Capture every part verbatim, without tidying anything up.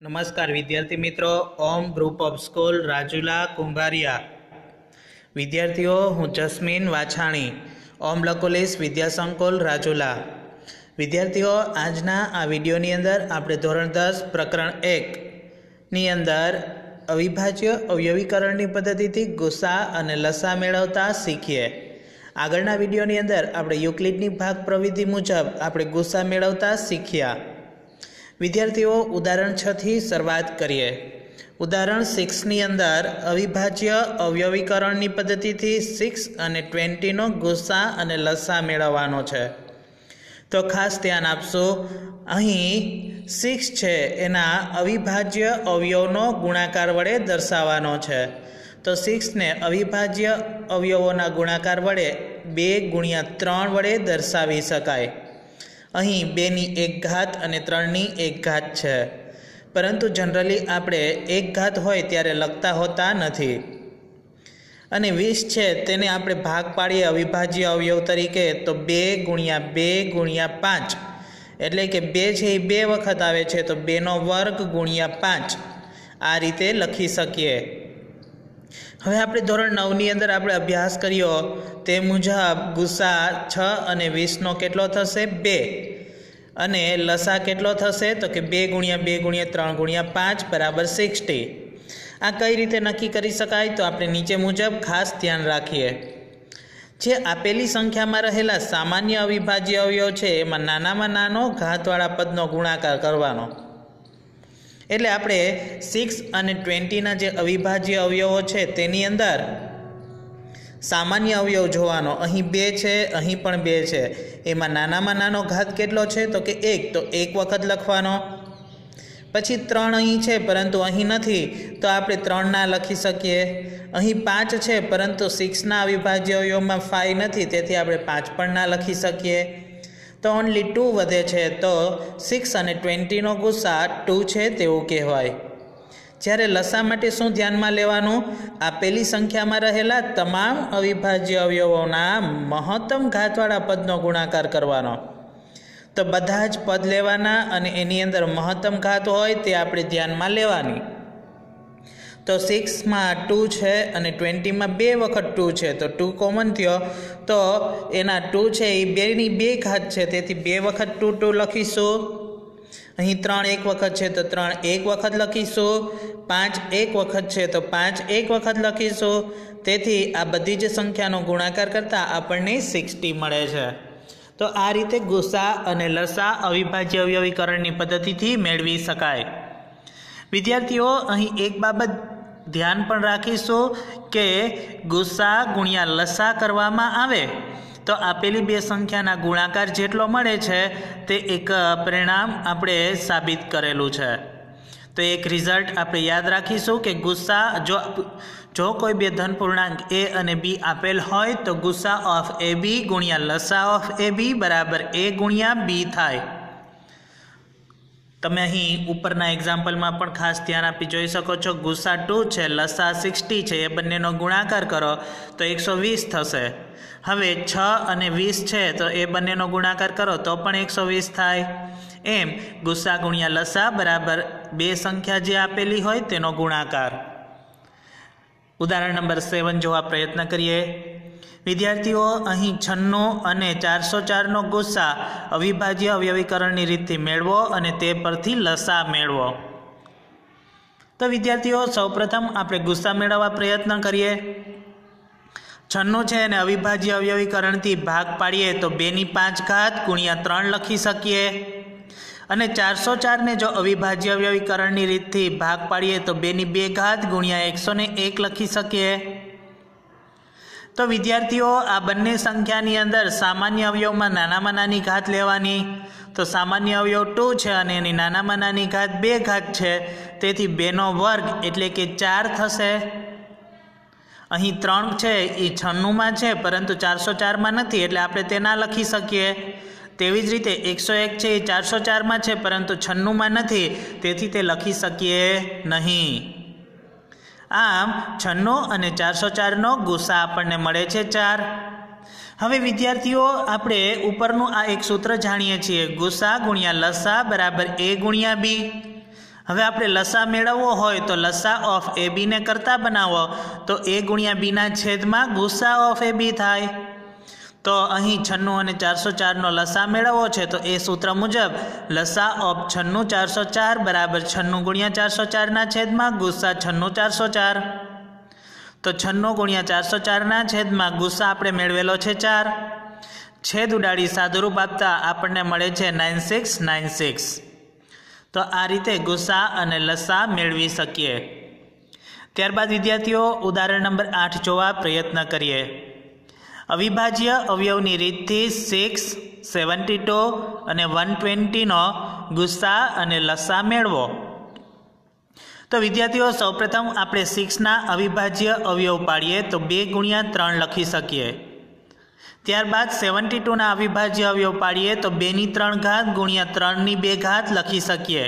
नमस्कार विद्यार्थी मित्रों, Om group of school Rajula Kumbhariya. વિદ્યાર્થીઓ, હું જસ્મીન વાછાણી, ઓમ લકોલીસ વિદ્યા સંકુલ રાજુલા। વિદ્યાર્થીઓ, આજના આ વિડીયોની અંદર આપણે ધોરણ દસ પ્રકરણ એકની અંદર અવિભાજ્ય અવયવીકરણની પદ્ધતિથી ગુસા અને લસા મેળવતા શીખીએ। આગળના વિડીયોની અંદર આપણે યુક્લિડની ભાગ પ્રવિધિ મુજબ આપણે ગુસા મેળવતા શીખ્યા। विद्यार्थीओ, उदाहरण छ थी शुरुआत करिए। उदाहरण सिक्स नी अंदर अविभाज्य अवयवीकरणनी पद्धति थी सिक्स अने ट्वेंटी नो गुस्सा अने लसा मेळववानो छे। तो खास ध्यान आपशो, अहीं सिक्स छे एना अविभाज्य अवयवनो गुणाकार वडे दर्शाववानो छे। तो सिक्स ने अविभाज्य अवयवोना गुणाकार वडे बे गुणिया त्रण वडे दर्शावी शकाय। अहीं बेनी एक घात अने त्रणनी एक घात छे, परंतु जनरली आपणे एक घात होय त्यारे लखता होता नथी। अने वीस छे तेने आपणे भाग पाडीए अविभाज्य अवयव तरीके, तो बे गुणिया बे गुणिया पांच एटले के बे छे बे वखत आवे छे, तो बे नो वर्ग गुणिया पांच आ रीते लखी सकीए। हवे आपणे धोरण नौ नी अंदर आपणे अभ्यास कर्यो ते मुजब गुस्सा छ अने वीस नो केटलो थशे बे अने लसा केटलो थशे, तो के बे गुणिया बे गुणिया त्रण गुणिया पांच बराबर सिक्सटी। आ कई रीते नक्की करी शकाय, तो आपणे नीचे मुजब खास ध्यान राखीए। जे आपेली संख्यामां रहेला सामान्य अविभाज्य अवयव छे एमां नानामां नानो घातवाळा पदनो गुणाकार करवानो। एटले आपणे सिक्स अने ट्वेंटीना जे अविभाज्य अवयवो छे तेनी अंदर सामान्य अवयव जोवानो। अहीं बे छे, अहीं पण बे छे, एमां नानामां नानो घात केटलो छे, तो के एक, तो एक वखत लखवानो। पछी त्रण अहीं छे परंतु अहीं नथी, तो आपणे त्रण ना लखी सकीए। अहीं पांच छे परंतु सिक्सना अविभाज्य अवयवमां फाइव नथी, तेथी आपणे पांच पण ना लखी सकीए। तो ओनली टू वधे छे, तो सिक्स अने ट्वेंटी नो गुस्सा टू छे तेवुं कहेवाय। ज्यारे लसा माटे शुं ध्यानमां लेवानुं? आपेली संख्यामां रहेला तमाम अविभाज्य अवयवोना महत्तम घातवाळा पदनो गुणाकार करवानो। तो बधा ज पद लेवाना अने एनी अंदर महत्तम घात होय ते आपणे ध्यानमां लेवानी। तो सिक्स में टू है और ट्वेंटी में बे वखत टू है, तो टू कॉमन थयो, तो एना टू है ये बेनी बे घात है, तेथी बे वखत टू टू लखीशू। अहीं त्रण एक वखत है, तो त्रण एक वखत लखीशू। पांच एक वखत है, तो पांच एक वखत लखीशू। तेथी आ बधी ज संख्यानो गुणाकार करता आपणने सिक्सटी मळे छे। तो आ रीते गुस्सा अने लसा अविभाज्य अवयवीकरणनी पद्धतिथी मेळवी शकाय। विद्यार्थीओ, अहीं एक बाबत ध्यान पण राखीशुं के गुस्सा गुणिया लसा करवामां आवे तो आपेली बे संख्याना गुणाकार जेटलो मळे छे ते एक परिणाम आपणे साबित करेलुं छे। तो एक रिजल्ट आपणे याद राखीशुं के गुस्सा जो जो कोई बे धन पूर्णांक ए अने बी आपेल होय तो गुस्सा ऑफ ए बी गुणिया लसा ऑफ ए बी बराबर ए गुणिया बी थाय। तमे अहीं उपरना एक्जाम्पल में पण खास ध्यान आपी जोई शको छो। गुस्सा टू है, लसा सिक्सटी है, ए बंनेनो गुणाकार करो तो एक सौ वीस थशे। हवे छ अने वीस है, तो ए बंनेनो गुणाकार करो तो पण एक सौ वीस थाय। एम गुस्सा गुणिया लसा बराबर बे संख्या जे आपेली होय तेनो गुणाकार। उदाहरण नंबर सेवन जोवा प्रयत्न करिए। विद्यार्थीओ, अहीं छन्नु अने चार सौ चार नो गुस्सा अविभाज्य अवयवीकरणनी रीतथी मेळवो अने ते परथी लसा मेळवो। तो विद्यार्थीओ, सौप्रथम आपणे गुस्सा मेळववा प्रयत्न करिए। छन्नु छे अने अविभाज्य अवयवीकरणथी भाग पाडीए तो बेनी पांच घात गुणिया त्रण लखी सकीए। अने चार सौ चार ने जो अविभाज्य अवयवीकरणनी रीतथी भाग पाडीए तो बेनी बे घात गुणिया एक सौ ने एक लखी सकीए। तो विद्यार्थीओ, आ बंने संख्यानी अंदर सामान्य अवयवमां नानामां नानी घात लेवानी। तो सामान्य अवयव टू है अने एनी नानामां नानी घात बे घात है, तेथी बेनो वर्ग एटले के चार थशे। अहीं त्रण है ए छन्नुमां छे परंतु चार सौ चार में नथी, एटले आपणे ते ना लखी सकीए। तेवी ज रीते एक सौ एक है चार सौ चार में है परंतु छन्नु में नहीं, तेथी ते लखी सकीए नहीं। आम छन्नु अने चार सौ चार नो गुस्सा आपने मळे छे चार। हवे विद्यार्थीओ, आपणे उपरनुं आ एक सूत्र जाणीए छीए, गुस्सा गुणिया लसा बराबर ए गुणिया बी। હવે આપણે લસા મેળવવો હોય તો લસા ઓફ એ બીને કરતા બનાવો તો એ ગુણ્યા બીના છેદમાં ગુસા ઓફ એ બી થાય. તો અહીં છન્નું અને ચારસો ચારનો લસા મેળવવો છે તો એ સૂત્ર મુજબ લસા ઓફ છન્નું ચારસો ચાર બરાબર છન્નું ગુણ્યા ચારસો ચારના છેદમાં ગુસ્સા છન્નું ચારસો ચાર. તો છન્નું ગુણ્યા ચારસો ચારના છેદમાં ગુસ્સા આપણે મેળવેલો છે ચાર. છેદ ઉડાડી સાદુરૂપ આપતા આપણને મળે છે નાઇન સિક્સ નાઇન સિક્સ. તો આ રીતે ગુસ્સા અને લસા મેળવી શકીએ. ત્યારબાદ વિદ્યાર્થીઓ ઉદાહરણ નંબર આઠ જોવા પ્રયત્ન કરીએ. અવિભાજ્ય અવયવની રીતથી સિક્સ સેવન્ટી ટુ અને વન ટ્વેન્ટીનો ગુસ્સા અને લસા મેળવો. તો વિદ્યાર્થીઓ સૌપ્રથમ આપણે સિક્સના અવિભાજ્ય અવયવ પાડીએ તો બે ગુણ્યા ત્રણ લખી શકીએ. ત્યારબાદ સેવન્ટી ટુના અવિભાજ્ય અવયવ પાડીએ તો બેની ત્રણ ઘાત ગુણ્યા ત્રણની બે ઘાત લખી શકીએ.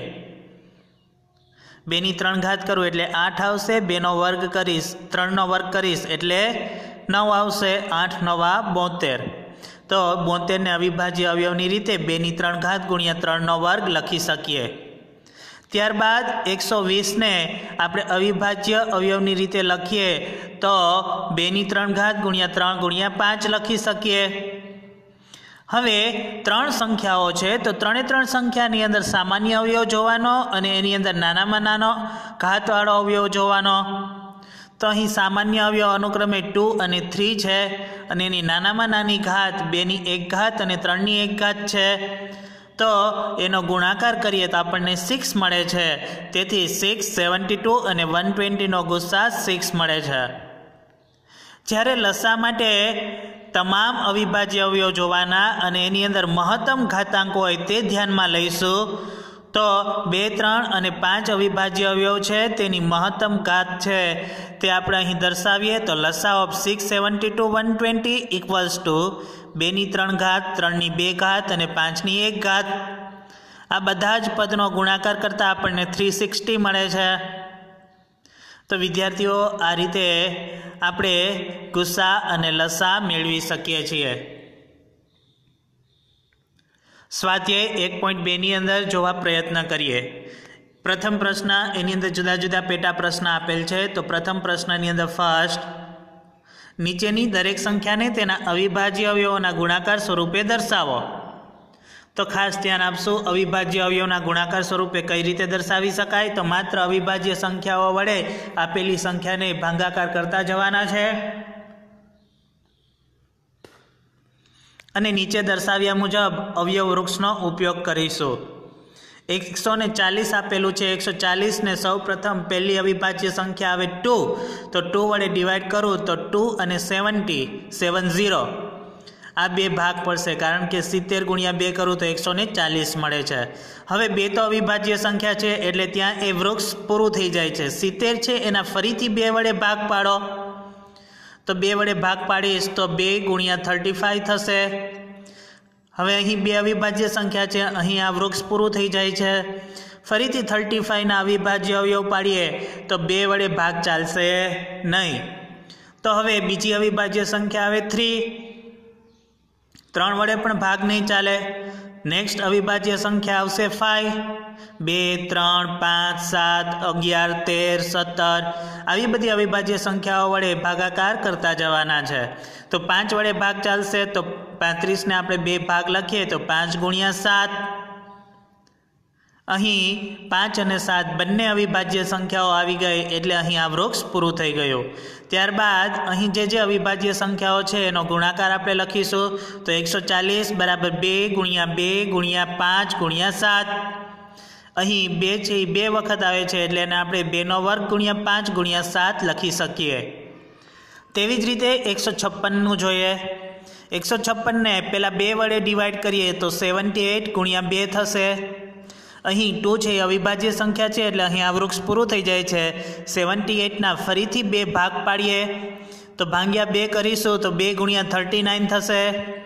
બેની ત્રણ ઘાત કરું એટલે આઠ આવશે. બેનો વર્ગ કરીશ ત્રણનો વર્ગ કરીશ એટલે નવ આવશે. આઠ નવા બોતેર. તો બોતેરને અવિભાજ્ય અવયવની રીતે બેની ત્રણ ઘાત ગુણ્યા ત્રણનો વર્ગ લખી શકીએ. ત્યારબાદ એકસો વીસને આપણે અવિભાજ્ય અવયવની રીતે લખીએ તો બેની ત્રણ ઘાત ગુણ્યા ત્રણ ગુણ્યા પાંચ લખી શકીએ. હવે ત્રણ સંખ્યાઓ છે તો ત્રણે ત્રણ સંખ્યાની અંદર સામાન્ય અવયવ જોવાનો અને એની અંદર નાનામાં નાનો ઘાતવાળો અવયવ જોવાનો. તો અહીં સામાન્ય અવયવ અનુક્રમે ટુ અને થ્રી છે અને એની નાનામાં નાની ઘાત બેની એક ઘાત અને ત્રણની એક ઘાત છે. તો એનો ગુણાકાર કરીએ તો આપણને સિક્સ મળે છે. તેથી સિક્સ સેવન્ટી ટુ અને વન ટ્વેન્ટીનો ગુસ્સા સિક્સ મળે છે. જ્યારે લસા માટે તમામ અવિભાજ્ય અવયવ જોવાના અને એની અંદર મહત્તમ ઘાતાંક હોય તે ધ્યાનમાં લઈશું. તો બે ત્રણ અને પાંચ અવિભાજ્ય અવયવ છે તેની મહત્તમ ઘાત છે તે આપણે અહીં દર્શાવીએ તો લસા of six seventy two one twenty equals to બેની ત્રણ ઘાત ત્રણની બે ઘાત અને પાંચની એક ઘાત. આ બધા જ પદનો ગુણાકાર કરતાં આપણને થ્રી સિક્સટી મળે છે. તો વિદ્યાર્થીઓ આ રીતે આપણે ગુસ્સા અને લસા મેળવી શકીએ છીએ. સ્વાધ્યાય એક પોઈન્ટ બેની અંદર જોવા પ્રયત્ન કરીએ. પ્રથમ પ્રશ્ન એની અંદર જુદા જુદા પેટા પ્રશ્ન આપેલ છે. તો પ્રથમ પ્રશ્નની અંદર ફર્સ્ટ નીચેની દરેક સંખ્યાને તેના અવિભાજ્ય અવયવોના ગુણાકાર સ્વરૂપે દર્શાવો. તો ખાસ ધ્યાન આપશું અવિભાજ્ય અવયવના ગુણાકાર સ્વરૂપે કઈ રીતે દર્શાવી શકાય. તો માત્ર અવિભાજ્ય સંખ્યાઓ વડે આપેલી સંખ્યાને ભાગાકાર કરતા જવાના છે અને નીચે દર્શાવ્યા મુજબ અવયવ વૃક્ષનો ઉપયોગ કરીશું. એકસો ને ચાલીસ આપેલું છે. એકસો ચાલીસને સૌ પ્રથમ પહેલી અવિભાજ્ય સંખ્યા આવે ટુ. તો ટુ વડે ડિવાઈડ કરું તો ટુ અને સેવન્ટી સેવન ઝીરો આ બે ભાગ પડશે કારણ કે સિત્તેર ગુણ્યા બે કરું તો એકસો ને ચાલીસ મળે છે. હવે બે તો અવિભાજ્ય સંખ્યા છે એટલે ત્યાં એ વૃક્ષ પૂરું થઈ જાય છે. સિત્તેર છે એના ફરીથી બે વડે ભાગ પાડો તો બે વડે ભાગ પાડીશ તો બે ગુણ્યા થર્ટી ફાઈવ થશે. હવે અહીં બે અવિભાજ્ય સંખ્યા છે અહીં આ વૃક્ષ પૂરું થઈ જાય છે. ફરીથી થર્ટી ફાઈવના અવિભાજ્ય અવયવ પાડીએ તો બે વડે ભાગ ચાલશે નહીં. તો હવે બીજી અવિભાજ્ય સંખ્યા આવે થ્રી. ત્રણ વડે પણ ભાગ નહીં ચાલે. નેક્સ્ટ અવિભાજ્ય સંખ્યા આવશે ફાઈવ. બે ત્રણ પાંચ સાત અગિયાર તેર સત્તર આવી બધી અવિભાજ્ય સંખ્યાઓ વડે ભાગાકાર કરતા જવાના છે. તો પાંચ વડે ભાગ ચાલશે તો પાંત્રીસને આપણે બે ભાગ લખીએ તો પાંચ ગુણ્યા સાત. અહીં પાંચ અને સાત બંને અવિભાજ્ય સંખ્યાઓ આવી ગઈ એટલે અહીં આ વૃક્ષ પૂરું થઈ ગયું. ત્યારબાદ અહીં જે જે અવિભાજ્ય સંખ્યાઓ છે એનો ગુણાકાર આપણે લખીશું. તો એકસો ચાલીસ બરાબર બે ગુણ્યા બે ગુણ્યા પાંચ ગુણ્યા સાત. અહીં બે છે એ બે વખત આવે છે એટલે એને આપણે બેનો વર્ગ ગુણ્યા પાંચ ગુણ્યા સાત લખી શકીએ. તેવી જ રીતે એકસો છપ્પનનું જોઈએ. એકસો છપ્પનને પહેલાં બે વડે ડિવાઈડ કરીએ તો સેવન્ટી એટ ગુણ્યા બે થશે. અહીં ટુ છે એ અવિભાજ્ય સંખ્યા છે એટલે અહીં આ વૃક્ષ પૂરું થઈ જાય છે. સેવન્ટી એટના ફરીથી બે ભાગ પાડીએ તો ભાગ્યા બે કરીશું તો બે ગુણ્યા થર્ટી નાઇન થશે.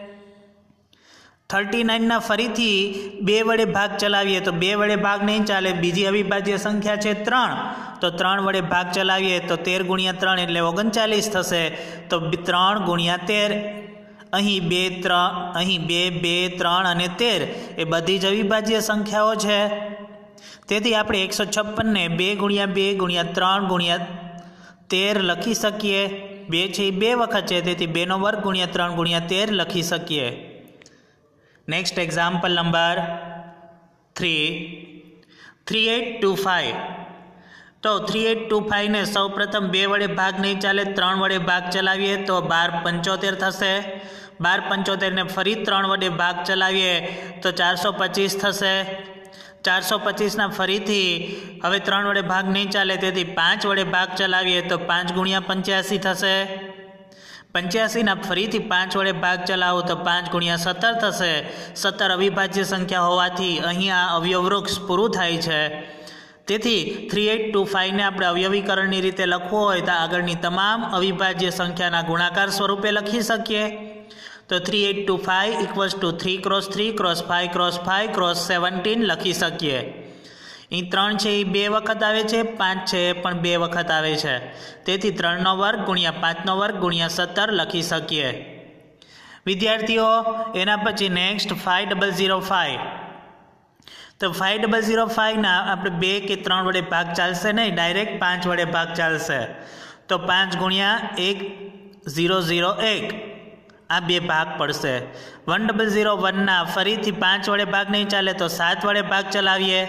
થર્ટી નાઇનના ફરીથી બે વડે ભાગ ચલાવીએ તો બે વડે ભાગ નહીં ચાલે. બીજી અવિભાજ્ય સંખ્યા છે ત્રણ. તો ત્રણ વડે ભાગ ચલાવીએ તો તેર ગુણ્યા ત્રણ એટલે ઓગણચાલીસ થશે. તો ત્રણ ગુણ્યા તેર. અહીં બે ત્રણ અહીં બે બે ત્રણ અને તેર એ બધી જ અવિભાજ્ય સંખ્યાઓ છે. તેથી આપણે એકસો છપ્પનને બે ગુણ્યા બે ગુણ્યા ત્રણ ગુણ્યા તેર લખી શકીએ. બે છે એ બે વખત છે, તેથી બેનો વર્ગ ગુણ્યા ત્રણ ગુણ્યા તેર લખી શકીએ. Next example number three three eight two five. તો થ્રી એટ ટુ ફાઇવને સૌ પ્રથમ બે વડે ભાગ નહીં ચાલે, ત્રણ વડે ભાગ ચલાવીએ તો બાર પંચોતેર થશે. બાર પંચોતેરને ફરી ત્રણ વડે ભાગ ચલાવીએ તો ચારસો પચીસ થશે. ચારસો પચીસના ફરીથી હવે ત્રણ વડે ભાગ નહીં ચાલે, તેથી પાંચ વડે ભાગ ચલાવીએ તો પાંચ ગુણ્યા પંચ્યાસી થશે. પંચ્યાસીના ફરીથી પાંચ વડે ભાગ ચલાવો તો પાંચ ગુણ્યા સત્તર થશે. સત્તર અવિભાજ્ય સંખ્યા હોવાથી અહીં આ અવયવ વૃક્ષ પૂરું થાય છે. તેથી થ્રી એટ ટુ ફાઇવને આપણે અવયવીકરણની રીતે લખવું હોય તો આગળની તમામ અવિભાજ્ય સંખ્યાના ગુણાકાર સ્વરૂપે લખી શકીએ. તો three eight two five equals to three cross three cross five cross five cross seventeen લખી શકીએ. અહીં ત્રણ છે એ બે વખત આવે છે, પાંચ છે એ પણ બે વખત આવે છે, તેથી ત્રણનો વર્ગ ગુણ્યા પાંચનો વર્ગ ગુણ્યા સત્તર લખી શકીએ. વિદ્યાર્થીઓ એના પછી next five double zero five. તો ફાઇવ ડબલ ઝીરો ફાઇવના આપણે બે કે ત્રણ વડે ભાગ ચાલશે નહીં, ડાયરેક્ટ પાંચ વડે ભાગ ચાલશે. તો પાંચ ગુણ્યા એક ઝીરો ઝીરો એક આ બે ભાગ પડશે. વન ડબલ ઝીરો વનના ફરીથી પાંચ વડે ભાગ નહીં ચાલે તો સાત વડે ભાગ ચલાવીએ.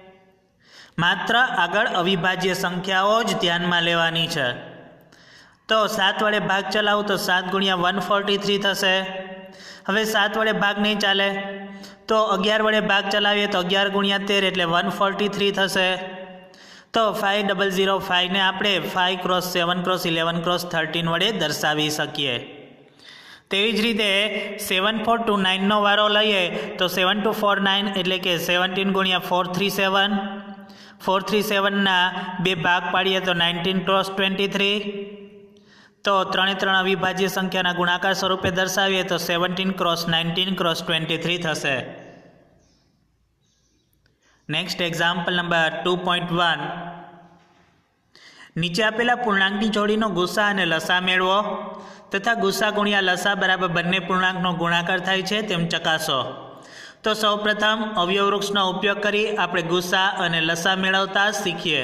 માત્ર આગળ અવિભાજ્ય સંખ્યાઓ જ ધ્યાનમાં લેવાની છે. તો સાત વડે ભાગ ચલાવું તો સાત ગુણ્યા વન ફોર્ટી થ્રી થશે. હવે સાત વડે ભાગ નહીં ચાલે તો અગિયાર વડે ભાગ ચલાવીએ તો અગિયાર ગુણ્યા તેર એટલે વન ફોર્ટી થ્રી થશે. તો ફાઇવ ડબલ ઝીરો ફાઇવને આપણે five cross seven cross eleven cross thirteen વડે દર્શાવી શકીએ. તેવી જ રીતે સેવન ફોર ટુ નાઇનનો વારો લઈએ તો સેવન ટુ ફોર નાઇન એટલે કે સેવન્ટીન ગુણ્યા four three seven. Four three સેવનના બે ભાગ પાડીએ તો નાઇન્ટીન ક્રોસ ટ્વેન્ટી થ્રી. તો ત્રણે ત્રણ અવિભાજ્ય સંખ્યાના ગુણાકાર સ્વરૂપે દર્શાવીએ તો seventeen cross nineteen cross twenty three થશે. Next example number two point one. નીચે આપેલા પૂર્ણાંકની જોડીનો ગુસા અને લસા મેળવો તથા ગુસા ગુણ્યા લસા બરાબર બંને પૂર્ણાંકનો ગુણાકાર થાય છે તેમ ચકાસો. તો સૌપ્રથમ અવયવ વૃક્ષનો ઉપયોગ કરી આપણે ગુસા અને લસા મેળવતા શીખીએ.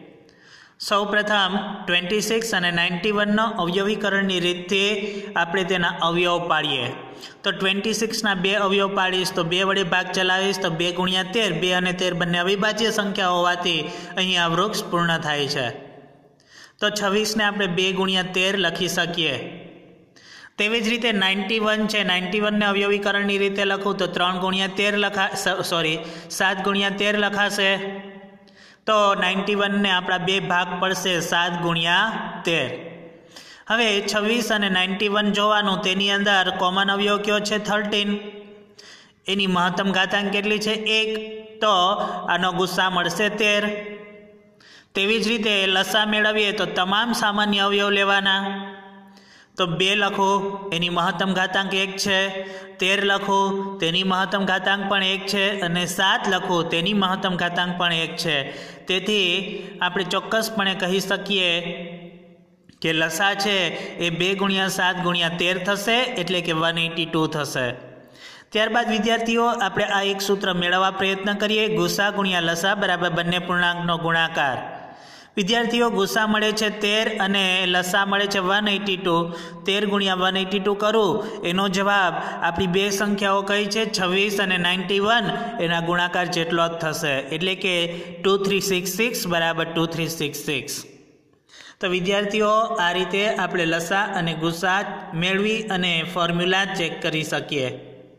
સૌપ્રથમ ટ્વેન્ટી સિક્સ અને નાઇન્ટી વનનો અવયવીકરણની રીતથી આપણે તેના અવયવ પાડીએ. તો ટ્વેન્ટી સિક્સના બે અવયવ પાડીશ તો બે વડે ભાગ ચલાવીશ તો બે ગુણ્યા તેર. બે અને તેર બંને અવિભાજ્ય સંખ્યા હોવાથી અહીં આ વૃક્ષ પૂર્ણ થાય છે. તો છવ્વીસને આપણે બે ગુણ્યા તેર લખી શકીએ. તેવી જ રીતે નાઇન્ટી વન છે, નાઇન્ટી વનને અવયવીકરણની રીતે લખું તો ત્રણ ગુણ્યા તેર લખા સોરી સાત ગુણ્યા તેર લખાશે. તો નાઇન્ટી વનને આપણા બે ભાગ પડશે સાત ગુણ્યા તેર. હવે છવ્વીસ અને નાઇન્ટી વન જોવાનું, તેની અંદર કોમન અવયવ કયો છે થર્ટીન. એની મહત્તમ ઘાતાંક કેટલી છે એક, તો આનો ગુસ્સા મળશે તેર. તેવી જ રીતે લસા મેળવીએ તો તમામ સામાન્ય અવયવ લેવાના. તો બે લખો એની મહત્તમ ઘાતાંક એક છે, તેર લખો તેની મહત્તમ ઘાતાંક પણ એક છે, અને સાત લખો તેની મહત્તમ ઘાતાંક પણ એક છે. તેથી આપણે ચોક્કસપણે કહી શકીએ કે લસા છે એ બે ગુણ્યા સાત ગુણ્યા તેર થશે, એટલે કે વન એટી ટુ થશે. ત્યારબાદ વિદ્યાર્થીઓ આપણે આ એક સૂત્ર મેળવવા પ્રયત્ન કરીએ. ગુસા ગુણ્યા લસા બરાબર બંને પૂર્ણાંકનો ગુણાકાર. વિદ્યાર્થીઓ ગુસા મળે છે તેર અને લસા મળે છે વન એટી ટુ. તેર ગુણ્યા વન એટી ટુ કરું એનો જવાબ આપણી બે સંખ્યાઓ કઈ છે છવ્વીસ અને નાઇન્ટી વન એના ગુણાકાર જેટલો જ થશે, એટલે કે ટુ થ્રી સિક્સ સિક્સ બરાબર ટુ થ્રી સિક્સ સિક્સ. તો વિદ્યાર્થીઓ આ રીતે આપણે લસા અને ગુસા મેળવી અને ફોર્મ્યુલા ચેક કરી શકીએ.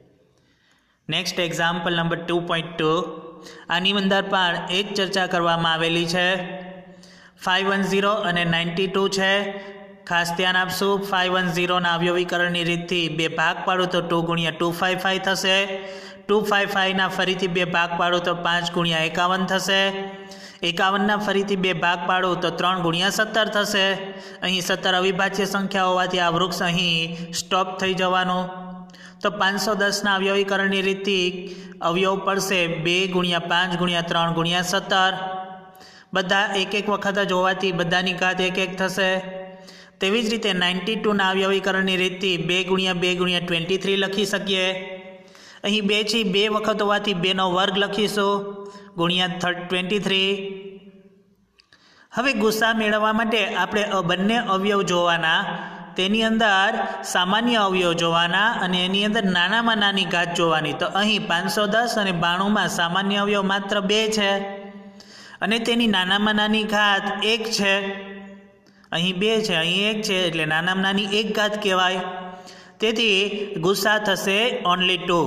Next example number two point two. આની અંદર પણ એ જ ચર્ચા કરવામાં આવેલી છે. ફાઇવ વન ઝીરો અને નાઇન્ટી ટુ છે. ખાસ ધ્યાન આપશું, ફાઇવ વન ઝીરોના અવયવીકરણની રીતથી બે ભાગ પાડું તો ટુ ગુણ્યા ટુ ફાઇવ ફાઇવ થશે. ટુ ફાઇવ ફાઇવના ફરીથી બે ભાગ પાડું તો પાંચ ગુણ્યા એકાવન થશે. એકાવનના ફરીથી બે ભાગ પાડું તો ત્રણ ગુણ્યા સત્તર થશે. અહીં સત્તર અવિભાજ્ય સંખ્યા હોવાથી આ વૃક્ષ અહીં સ્ટોપ થઈ જવાનું. તો પાંચસો દસના અવયવીકરણની રીતથી અવયવ પડશે બે ગુણ્યા પાંચ ગુણ્યા ત્રણ ગુણ્યા સત્તર. બધા એક એક વખત જ હોવાથી બધાની ઘાત એક એક થશે. તેવી જ રીતે નાઇન્ટી ટુના અવયવીકરણની રીતથી બે ગુણ્યા બે ગુણ્યા ટ્વેન્ટી થ્રી લખી શકીએ. અહીં બે છે બે વખત હોવાથી બેનો વર્ગ લખીશું ગુણ્યા થર્ટ ટ્વેન્ટી થ્રી. હવે ગુસ્સા મેળવવા માટે આપણે બંને અવયવ જોવાના, તેની અંદર સામાન્ય અવયવ જોવાના અને એની અંદર નાનામાં નાની ઘાત જોવાની. તો અહીં પાંચસો દસ અને બાણુંમાં સામાન્ય અવયવ માત્ર બે છે અને તેની નાનામાં નાની ઘાત એક છે. અહીં બે છે, અહીં એક છે, એટલે નાનામાં નાની એક ઘાત કહેવાય. તેથી ગુસ્સા થશે ઓનલી ટુ.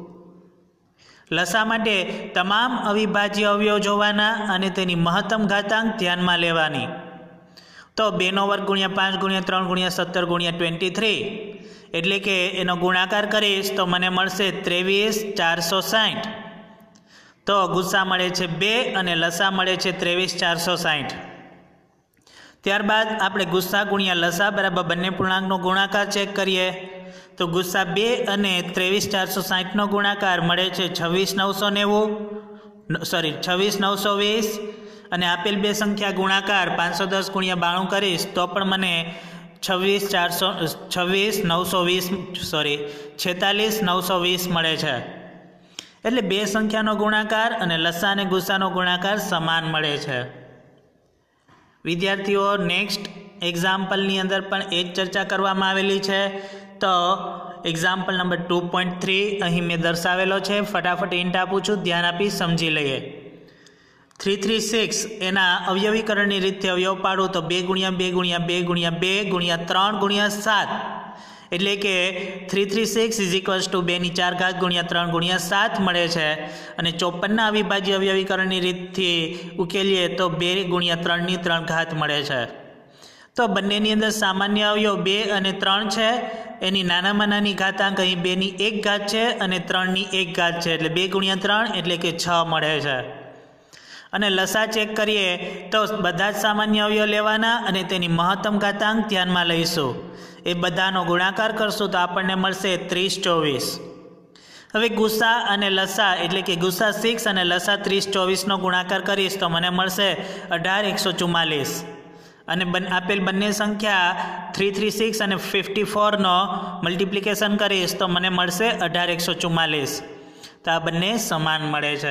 લસા માટે તમામ અવિભાજ્ય અવયવ જોવાના અને તેની મહત્તમ ઘાતાંક ધ્યાનમાં લેવાની. તો બેનો વર્ગ ગુણ્યા પાંચ ગુણ્યા ત્રણ ગુણ્યા સત્તર ગુણ્યા ટ્વેન્ટી થ્રી એટલે કે એનો ગુણાકાર કરીશ તો મને મળશે ત્રેવીસ ચારસો સાઠ. તો ગુસ્સા મળે છે બે અને લસા મળે છે ત્રેવીસ ચારસો સાઠ. ત્યારબાદ આપણે ગુસ્સા ગુણ્યા લસા બરાબર બંને પૂર્ણાંકનો ગુણાકાર ચેક કરીએ. તો ગુસ્સા બે અને ત્રેવીસ ચારસો સાઠનો ગુણાકાર મળે છે છવ્વીસ નવસો નેવું સોરી છવ્વીસ નવસો વીસ અને આપેલ બે સંખ્યા ગુણાકાર પાંચસો દસ ગુણ્યા બાણું કરીશ તો પણ મને છવ્વીસ ચારસો છવ્વીસ નવસો વીસ સોરી છેતાલીસ નવસો વીસ મળે છે. એટલે બે સંખ્યાનો ગુણાકાર અને લસા અને ગુસ્સાનો ગુણાકાર સમાન મળે છે. વિદ્યાર્થીઓ નેક્સ્ટ એક્ઝામ્પલની અંદર પણ એ જ ચર્ચા કરવામાં આવેલી છે. તો example number two point three અહીં મેં દર્શાવેલો છે. ફટાફટ હિન્ટ આપું છું, ધ્યાન આપી સમજી લઈએ. થ્રી થ્રી સિક્સ એના અવયવીકરણની રીતે અવયવ પાડું તો બે ગુણ્યા બે ગુણ્યા બે ગુણ્યા બે ગુણ્યા ત્રણ ગુણ્યા સાત એટલે કે three three six is equals to બેની ચાર ઘાત ગુણ્યા ત્રણ ગુણ્યા સાત મળે છે. અને ચોપનના અવિભાજ્ય અવયવીકરણની રીતથી ઉકેલીએ તો બે ગુણ્યા ત્રણની ત્રણ ઘાત મળે છે. તો બંનેની અંદર સામાન્ય અવયવ બે અને ત્રણ છે. એની નાનામાં નાની ઘાતાંક અહીં બેની એક ઘાત છે અને ત્રણની એક ઘાત છે એટલે બે ગુણ્યા ત્રણ એટલે કે છ મળે છે. અને લસા ચેક કરીએ તો બધા જ સામાન્ય અવયવ લેવાના અને તેની મહત્તમ ઘાતાંક ધ્યાનમાં લઈશું. એ બધાનો ગુણાકાર કરશું તો આપણને મળશે ત્રીસ ચોવીસ. હવે ગુસ્સા અને લસા એટલે કે ગુસ્સા સિક્સ અને લસા ત્રીસ ચોવીસનો ગુણાકાર કરીશ તો મને મળશે અઢાર એકસો ચુમ્માલીસ. અને બન આપેલ બંને સંખ્યા થ્રી થ્રી સિક્સ અને ફિફ્ટી ફોરનો મલ્ટિપ્લિકેશન કરીશ તો મને મળશે અઢાર એકસો ચુમ્માલીસ. તો આ બંને સમાન મળે છે.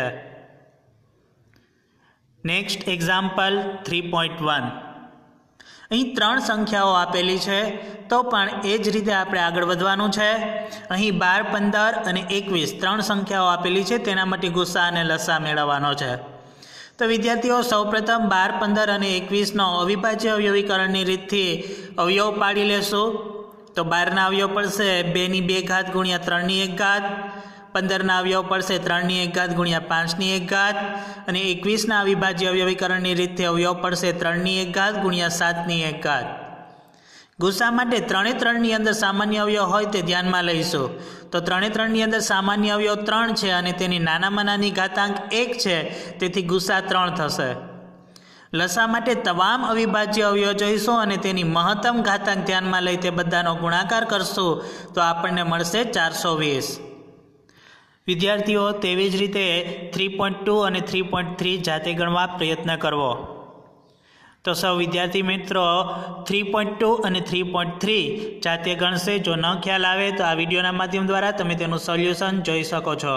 Next example three point one. અહીં ત્રણ સંખ્યાઓ આપેલી છે તો પણ એ જ રીતે આપણે આગળ વધવાનું છે. અહીં બાર પંદર અને એકવીસ ત્રણ સંખ્યાઓ આપેલી છે, તેના માટે ગુસ્સા અને લસા મેળવવાનો છે. તો વિદ્યાર્થીઓ સૌપ્રથમ બાર પંદર અને એકવીસનો અવિભાજ્ય અવયવીકરણની રીતથી અવયવ પાડી લેશું. તો બારના અવયવ પડશે બેની બે ઘાત ગુણ્યા ત્રણની એક ઘાત, પંદરના અવયવ પડશે ત્રણની એક ઘાત ગુણ્યા પાંચની એક ઘાત અને એકવીસના અવિભાજ્ય અવયવીકરણની રીતથી અવયવ પડશે ત્રણની એક ઘાત ગુણ્યા સાતની એક ઘાત. ગુસ્સા માટે ત્રણે ત્રણની અંદર સામાન્ય અવયવ હોય તે ધ્યાનમાં લઈશું. તો ત્રણે ત્રણની અંદર સામાન્ય અવયવ ત્રણ છે અને તેની નાનામાં નાની ઘાતાંક એક છે, તેથી ગુસ્સા ત્રણ થશે. લસા માટે તમામ અવિભાજ્ય અવયવ જોઈશું અને તેની મહત્તમ ઘાતાંક ધ્યાનમાં લઈ તે બધાનો ગુણાકાર કરશું તો આપણને મળશે ચારસો વીસ. વિદ્યાર્થીઓ તેવી જ રીતે થ્રી પોઈન્ટ ટુ અને થ્રી પોઈન્ટ થ્રી જાતે ગણવા પ્રયત્ન કરવો. તો સૌ વિદ્યાર્થી મિત્રો થ્રી પોઈન્ટ ટુ અને થ્રી પોઈન્ટ થ્રી જાતે ગણશે. જો ન ખ્યાલ આવે તો આ વિડીયોના માધ્યમ દ્વારા તમે તેનું સોલ્યુશન જોઈ શકો છો.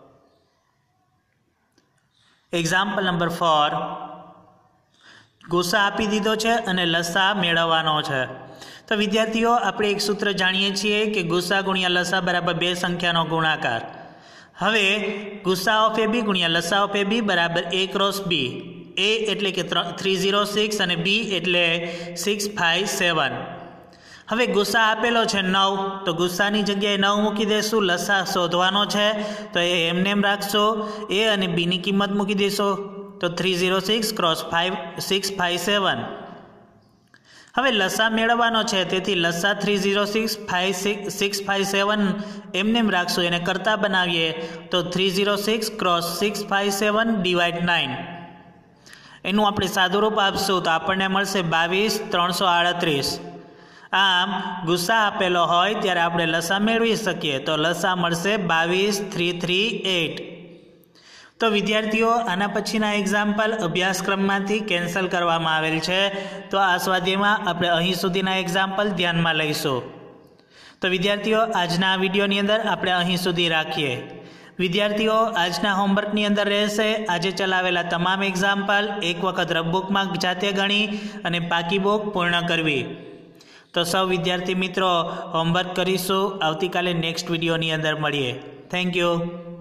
Example number four. ગુસ્સા આપી દીધો છે અને લસા મેળવવાનો છે. તો વિદ્યાર્થીઓ આપણે એક સૂત્ર જાણીએ છીએ કે ગુસ્સા ગુણ્યા લસા બરાબર બે સંખ્યાનો ગુણાકાર. હવે ગુસ્સા ઓફ એ બી ગુણ્યા લસા ઓફ એ બી બરાબર એ ક્રોસ બી. એ એટલે કે થ્રી ઝીરો સિક્સ અને બી એટલે સિક્સ ફાઇવ સેવન. હવે ગુસ્સા આપેલો છે નવ, તો ગુસ્સાની જગ્યાએ નવ મૂકી દઈશું. લસા શોધવાનો છે તો એ એમને એમ રાખશો. એ અને બીની કિંમત મૂકી દઈશું તો three zero six cross five six five seven. હવે લસા મેળવવાનો છે તેથી લસા three zero six five six six five seven એમને એમ રાખશું. એને કરતા બનાવીએ તો three zero six cross six five seven divide nine. એનું આપણે સાદું રૂપ આપશું તો આપણને મળશે બાવીસ ત્રણસો આડત્રીસ. આમ ગુસ્સા આપેલો હોય ત્યારે આપણે લસા મેળવી શકીએ તો લસા મળશે બાવીસ થ્રી થ્રી એટ. તો વિદ્યાર્થીઓ આના પછીના એક્ઝામ્પલ અભ્યાસક્રમમાંથી કેન્સલ કરવામાં આવેલ છે. તો આ સ્વાધ્યાયમાં આપણે અહીં સુધીના એક્ઝામ્પલ ધ્યાનમાં લઈશું. તો વિદ્યાર્થીઓ આજના આ વિડીયોની અંદર આપણે અહીં સુધી રાખીએ. વિદ્યાર્થીઓ, આજના હોમવર્કની અંદર રહેશે આજે ચલાવેલા તમામ એક્ઝામ્પલ એક વખત રફબુકમાં જાતે ગણી અને પાકી બુક પૂર્ણ કરવી. તો સૌ વિદ્યાર્થી મિત્રો હોમવર્ક કરીશું. આવતીકાલે નેક્સ્ટ વિડીયોની અંદર મળીએ. Thank you.